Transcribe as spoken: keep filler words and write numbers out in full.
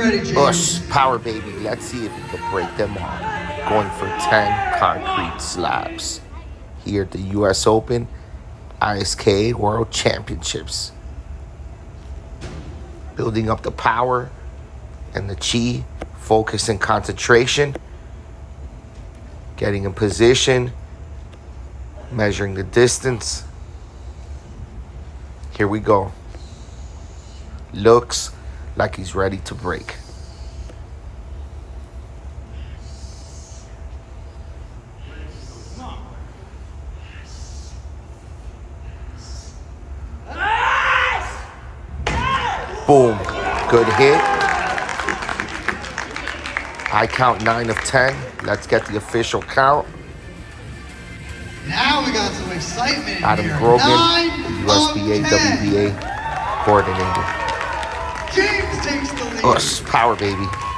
ready, James. Ush, power baby. Let's see if we can break them all. Going for ten concrete slabs here at the U S Open, I S K A World Championships. Building up the power and the chi, focus and concentration. Getting in position, measuring the distance. Here we go. Looks like he's ready to break. Boom. Good hit. I count nine of ten. Let's get the official count. Now we got some excitement in Adam here. Grogan, Nine U S B A, of W B A ten. coordinator. James takes the lead. Ush, power baby.